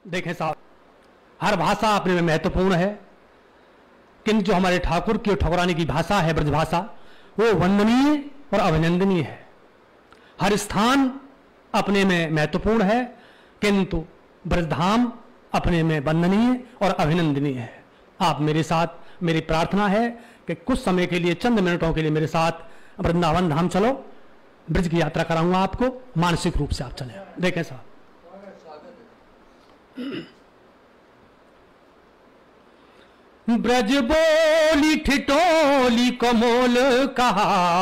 देखें साहब, हर भाषा अपने में महत्वपूर्ण है, किंतु जो हमारे ठाकुर की और ठाकुरानी की भाषा है ब्रज भाषा, वो वंदनीय और अभिनंदनीय है। हर स्थान अपने में महत्वपूर्ण है, किंतु ब्रजधाम अपने में वंदनीय और अभिनंदनीय है। आप मेरे साथ, मेरी प्रार्थना है कि कुछ समय के लिए, चंद मिनटों के लिए मेरे साथ वृंदावन धाम चलो, ब्रज की यात्रा कराऊंगा आपको, मानसिक रूप से आप चले। देखें साहब, ब्रज बोली ठिठोली कमोल कहा,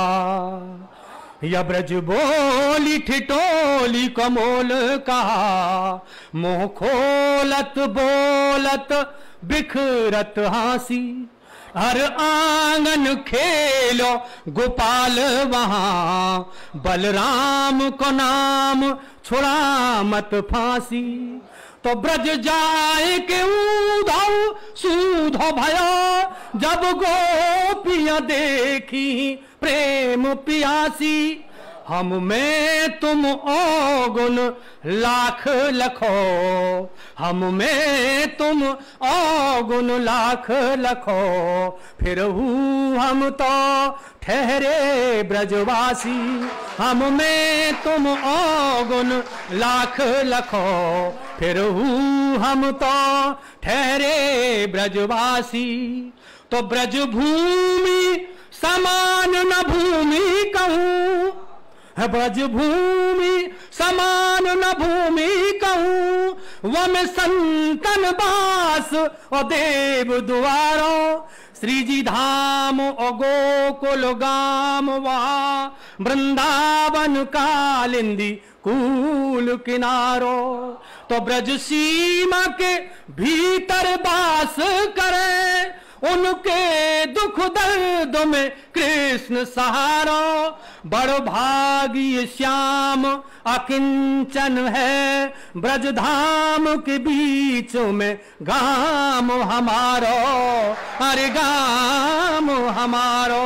या ब्रज बोली ठिठोली कमोल कहा, मुंह खोलत बोलत बिखरत हासी, हर आंगन खेलो गोपाल वहां, बलराम को नाम छुड़ा मत फांसी। तो ब्रज जाए के ऊधौ सूधो भयो, जब गोपियां देखी प्रेम पियासी, हम में तुम औगुन लाख लखो, हम में तुम औगुन लाख लखो, फिर हम तो ठहरे ब्रजवासी, हम में तुम औगुन लाख लखो, फिर हम तो ठहरे ब्रजवासी। तो ब्रज भूमि समान न भूमि कहूं, ब्रज भूमि समान न भूमि कहूं, वम संतन बास और देव द्वारो, श्री जी धाम और गोकुल गाम वहां, वृंदावन कालिंदी कूल किनारो। तो ब्रज सीमा के भीतर बास करे, उनके दुख दर्द में कृष्ण सहारो, बड़ भागी श्याम अकिंचन है, ब्रज धाम के बीच में गाम हमारो, अरे गाम हमारो।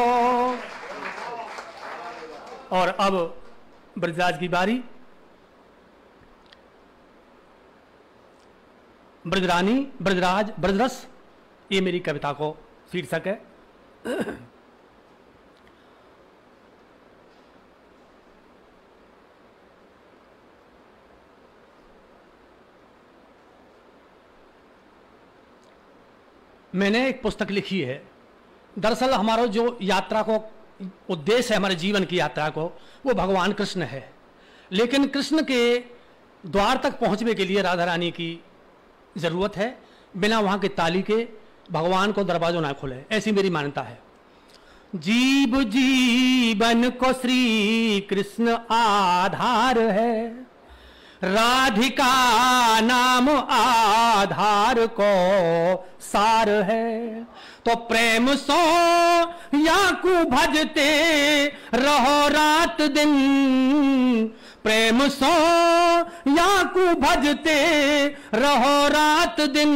और अब ब्रजराज की बारी, ब्रजरानी, ब्रजराज, ब्रजरस, ये मेरी कविता को शीर्षक है। मैंने एक पुस्तक लिखी है। दरअसल हमारा जो यात्रा को उद्देश्य है, हमारे जीवन की यात्रा को, वो भगवान कृष्ण है, लेकिन कृष्ण के द्वार तक पहुंचने के लिए राधा रानी की जरूरत है। बिना वहां के ताली के भगवान को दरवाजा ना खुले, ऐसी मेरी मान्यता है। जीव जीवन को श्री कृष्ण आधार है, राधिका नाम आधार को सार है। तो प्रेम सो याकू भजते रहो रात दिन, प्रेम सो याकू भजते रहो रात दिन,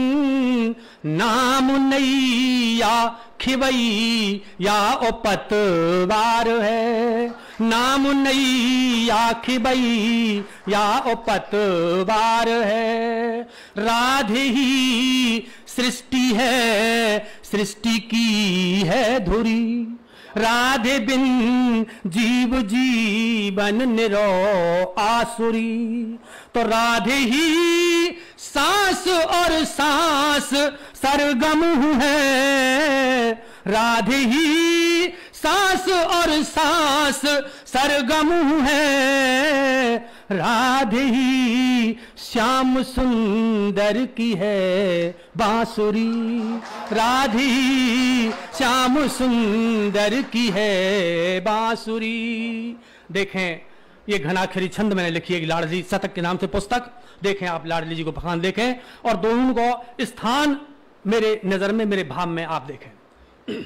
नाम नैया खिवई या ओ पतवार है, नाम नैया खिवई या ओ पतवार है। राधे ही सृष्टि है, सृष्टि की है धुरी, राधे बिन जीव जीवन निरो आसुरी। तो राधे ही सांस और सांस सरगम है, राधे ही सांस और सांस सरगम है, राधे ही श्याम सुंदर की है बांसुरी, राधे ही श्याम सुंदर की है बांसुरी। देखें, ये घनाक्षरी छंद मैंने लिखी है, लाडली शतक के नाम से पुस्तक। देखें आप लाडली जी को भगवान देखें, और दोनों को स्थान मेरे नजर में, मेरे भाव में आप देखें।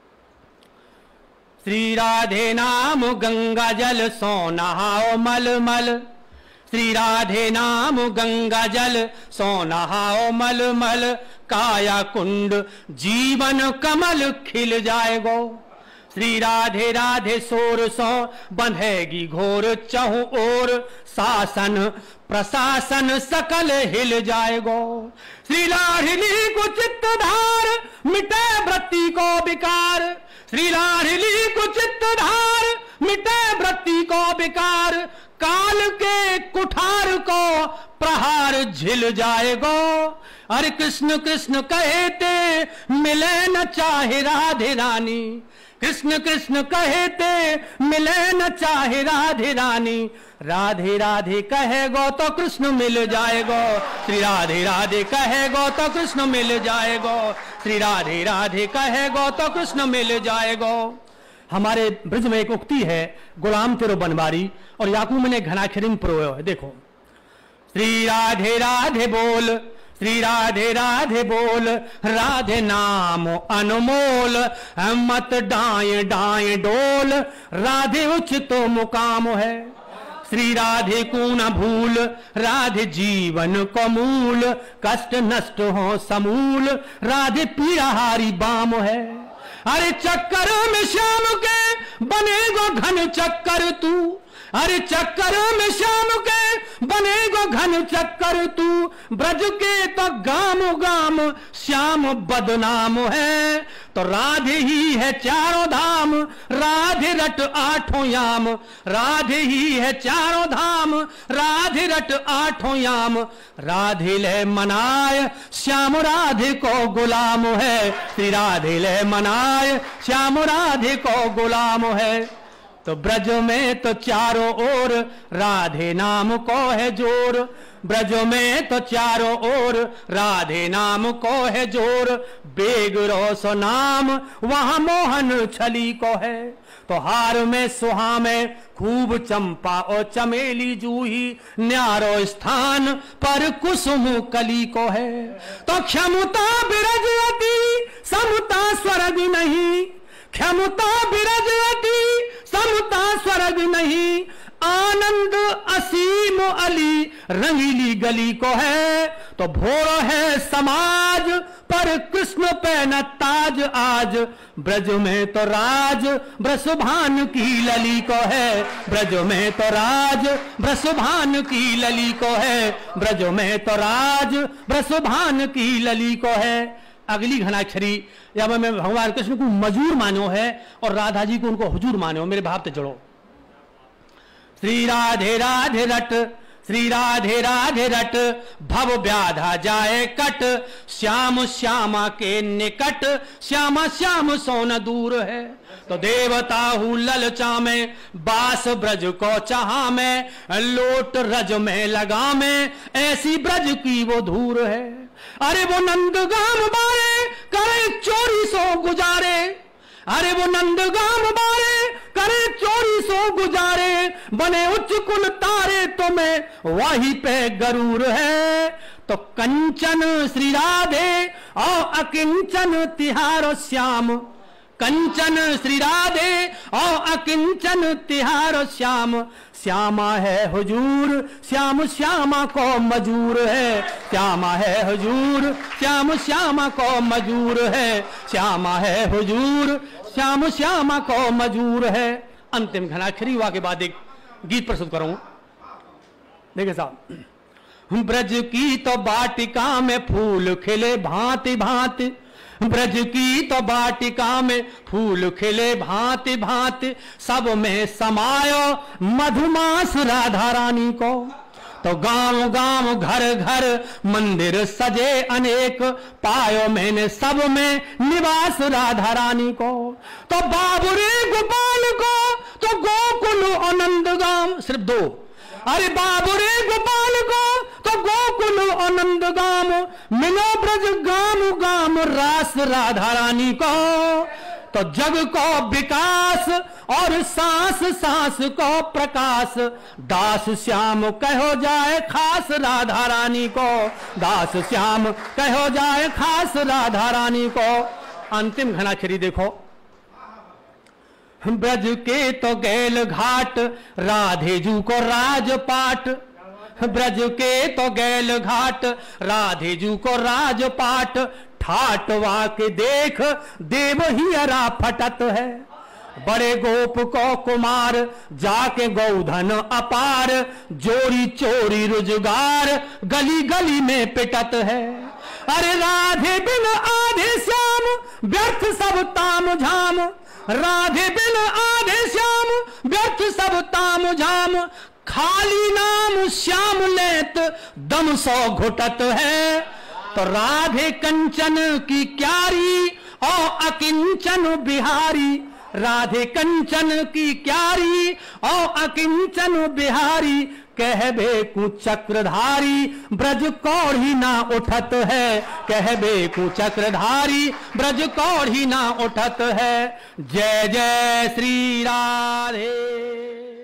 श्री राधे नाम गंगा जल सो नहाओ मल मल, श्री राधे नाम गंगा जल सो नहाओ मल मल, काया कुंड जीवन कमल खिल जाएगो। श्री राधे राधे शोर सो बंधेगी घोर चहु ओर, शासन प्रशासन सकल हिल जाएगो। श्री लाडली को चित्तधार मिटे वृत्ति को विकार, श्री लाडली को चित्तधार मिटे वृत्ति को विकार, काल के कुठार को प्रहार झिल जाएगो। अरे कृष्ण कृष्ण कहते मिले न चाहे राधे रानी, कृष्ण कृष्ण कहते मिले न चाहे राधे रानी, राधे राधे कहेगो तो कृष्ण मिल जाएगो। श्री राधे राधे कहेगो तो कृष्ण मिल जाएगो, श्री राधे राधे कहेगो तो कृष्ण मिल जाएगो। हमारे ब्रज में एक उक्ति है, गुलाम तेरो बनवारी, और याकूब ने घनाक्षरी प्रोयो है। देखो, श्री राधे राधे बोल, श्री राधे राधे बोल, राधे नाम अनमोल, मत डाए डाए डोल, राधे उचित मुकाम है। श्री राधे को न भूल, राधे जीवन को मूल, कष्ट नष्ट हो समूल, राधे पीड़ाहारी बाम है। अरे चक्कर में श्याम के बनेगो घन चक्कर तू, अरे चक्कर में श्याम के बनेगो घन चक्कर तू, ब्रज के तो गाम गाम श्याम बदनाम है। तो राधे ही है चारों धाम, राधे रट आठों याम, राधे ही है चारों धाम, राधे रट आठों याम, राधे ले मनाय श्याम राधे को गुलाम है। श्री राधे ले मनाय श्याम राधे को गुलाम है। तो ब्रज में तो चारों ओर राधे नाम को है जोर, ब्रज में तो चारों ओर राधे नाम को है जोर, बेग रोसो नाम वहां मोहन छली को है। तो हार में सुहा में खूब चंपा और चमेली जूही, न्यारो स्थान पर कुसुम कली को है। तो क्षमता बिरजवती समता स्वर्ग नहीं, क्षमता बिरजवती समता स्वर्ग नहीं, आनंद असीम अली रंगीली गली को है। तो भोर है समाज पर कृष्ण पे न ताज आज, ब्रज में तो राज ब्रसभान की लली को है, ब्रज में तो राज ब्रसभान की लली को है, ब्रज में तो राज ब्रसभान की लली को है। अगली घनाक्षरी या मैं भगवान कृष्ण को मजूर मानो है और राधा जी को उनको हुजूर मानो। मेरे भाव से जोड़ो, श्री राधे राधे रट, श्री राधे राधे रट, भव व्याधा जाए कट, श्याम श्यामा के निकट, श्यामा श्याम सोन दूर है। तो देवता हूँ ललचा में, बास ब्रज को चाहा में, लोट रज में लगा में, ऐसी ब्रज की वो धूर है। अरे वो नंदगाम बारे करे चोरी सो गुजारे, अरे वो नंदगाम बारे करे चोरी सो गुजारे, बने उच्च कुल तारे तुम्हें वहीं पे गरूर है। तो कंचन श्री राधे और अकिंचन तिहारो श्याम, कंचन श्री राधे और अकिंचन तिहारो श्याम, श्यामा है हुजूर श्याम श्यामा को मजूर है, श्यामा है हुजूर श्याम श्यामा को मजूर है, श्यामा है हुजूर श्याम श्यामा को मजूर है। अंतिम घनाक्षरी हुआ के बाद एक गीत प्रस्तुत करूं। देखिए साहब, ब्रज की तो वाटिका में फूल खिले भांति भांति, ब्रज की तो वाटिका में फूल खिले भांति भांति, सब में समायो मधुमास राधा रानी को। तो गांव गांव घर घर मंदिर सजे अनेक, पायो मैंने सब में निवास राधा रानी को। तो बाबुरे गोपाल को तो गोकुल आनंद गाम, सिर्फ दो, अरे बाबुरे गोपाल को तो गोकुल आनंद गाम, मिलो ब्रज गाम गाम रास राधा रानी को। तो जग को विकास और सांस सांस को प्रकाश, दास श्याम कहो जाए खास राधा रानी को, दास श्याम कहो जाए खास राधा रानी को। अंतिम घनाक्षरी देखो, ब्रज के तो गैल घाट राधे जू को राजपाट, ब्रज के तो गैल घाट राधे जू को राजपाट, ठाटवा के देख देव ही अरा फटत है। बड़े गोप को कुमार जाके गौधन अपार, जोरी चोरी रोजगार गली गली में पिटत है। अरे राधे बिन आधे श्याम व्यर्थ सब ताम झाम, राधे बिन आधे श्याम व्यर्थ सब ताम झाम, खाली नाम श्याम लेत दम सौ घुटत है। तो राधे कंचन की क्यारी और अकिंचन बिहारी, राधे कंचन की क्यारी और अकिंचन बिहारी, कहबे कु चक्रधारी ब्रज कौड़ी ना उठत है, कहबे कु चक्रधारी ब्रज कौड़ी ना उठत है। जय जय श्री राधे।